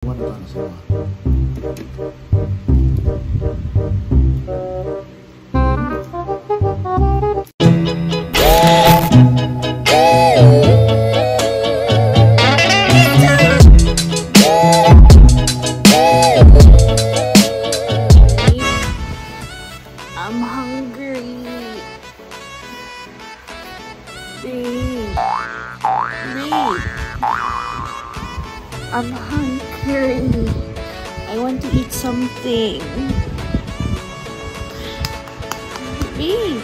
I'm hungry. Babe. I'm hungry. I want to eat something. Babe.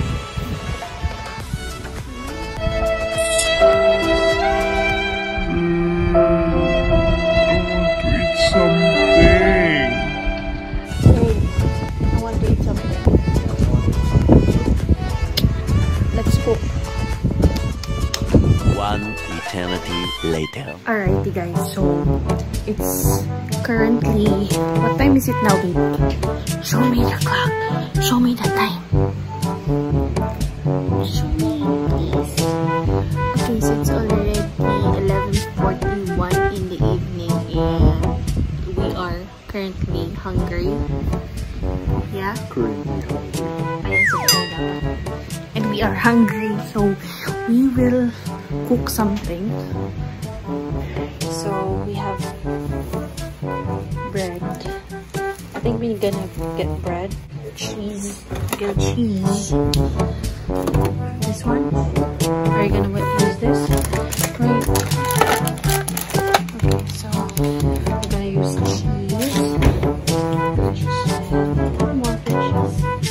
Eternity later. Alrighty guys, so it's currently, what time is it now, babe? Show me the clock. Show me the time. Show me, please. Okay, so it's already 11:41 in the evening and we are currently hungry. Yeah? Currently hungry. And we are hungry, so we will cook something. So we have bread. I think we're gonna get bread, cheese, get cheese. This one. Are you gonna use this? Right. Okay, so we're gonna use cheese. More cheese.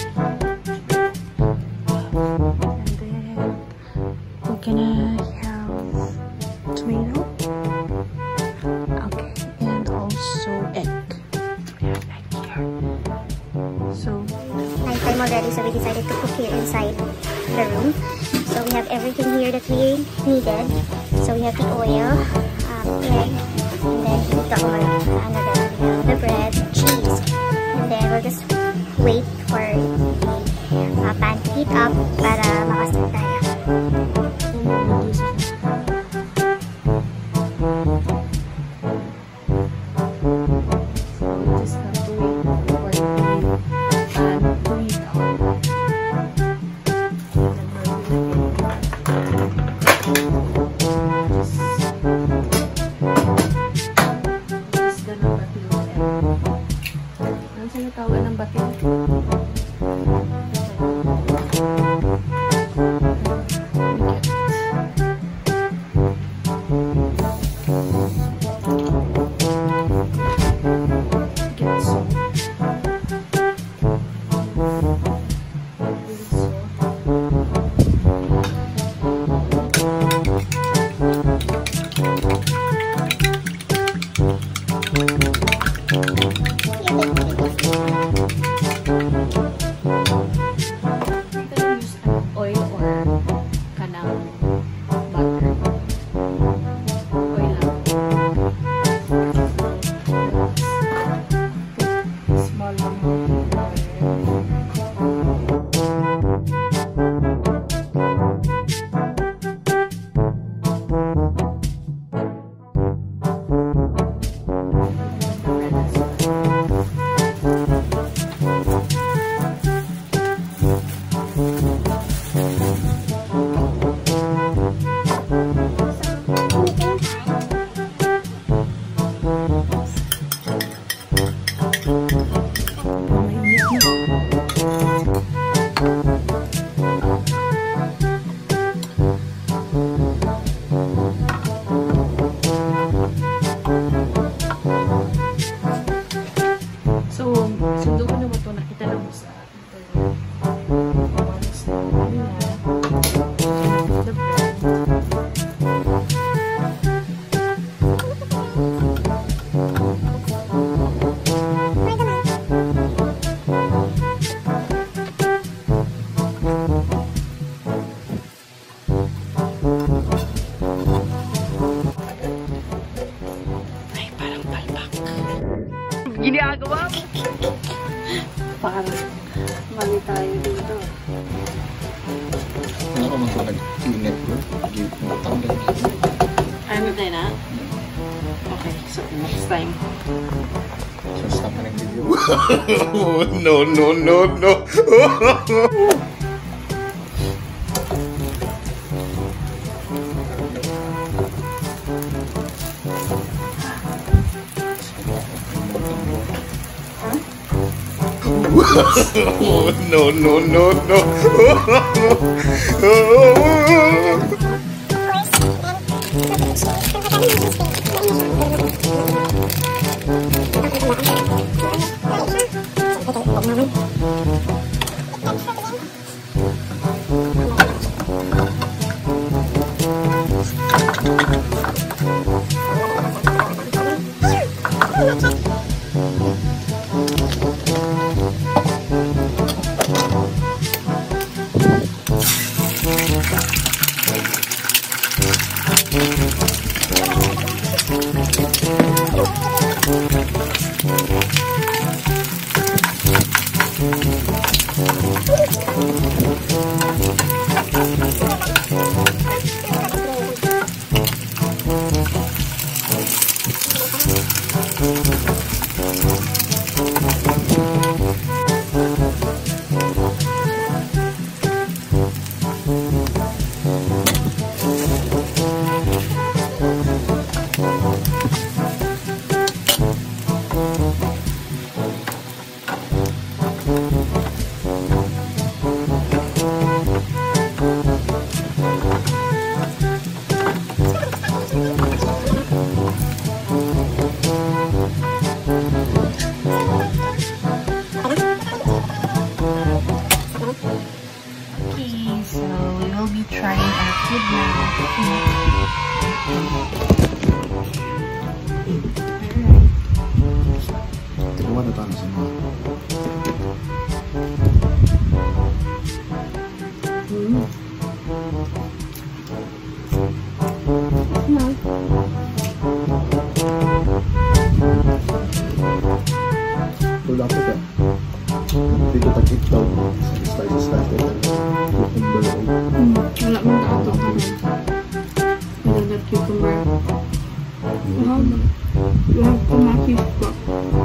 Gonna have tomato, okay, and also egg. We have egg here. So nighttime already, so we decided to cook here inside the room. So we have everything here that we needed. So we have the oil, egg, and then the oil, the bread, cheese, and then we'll just wait for the pan to heat up para makastart tayo. Ginagawa mo? Parang mali tayo dito. Ano ka magpapag-unit bro? Matanggal dito. Ano tayo na? Okay, so next time. So stop na ng video. No, no, no, no. No, no, no, no. Dito tag-itaw spices natin wala mo na ito cucumber you have tomato stock.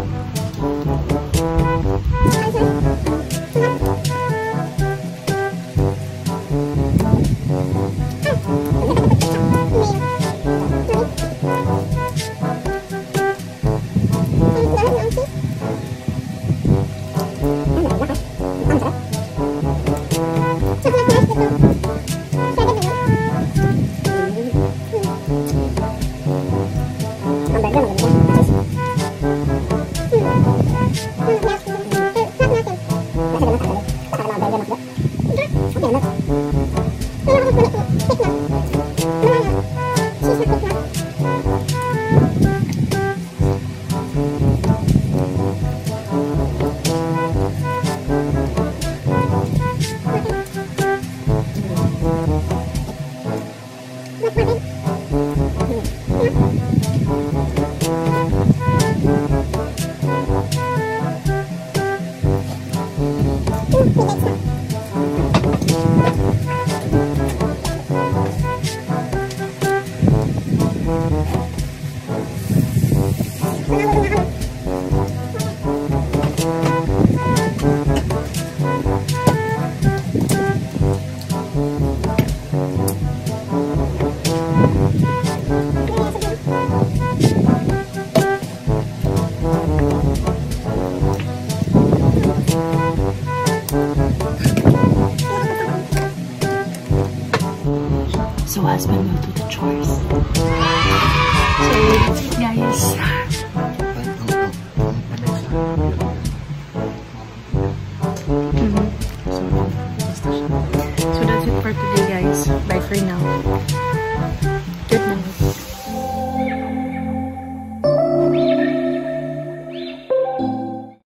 So husband will do the chores. So that's it, guys. So that's it for today, guys. Bye for now.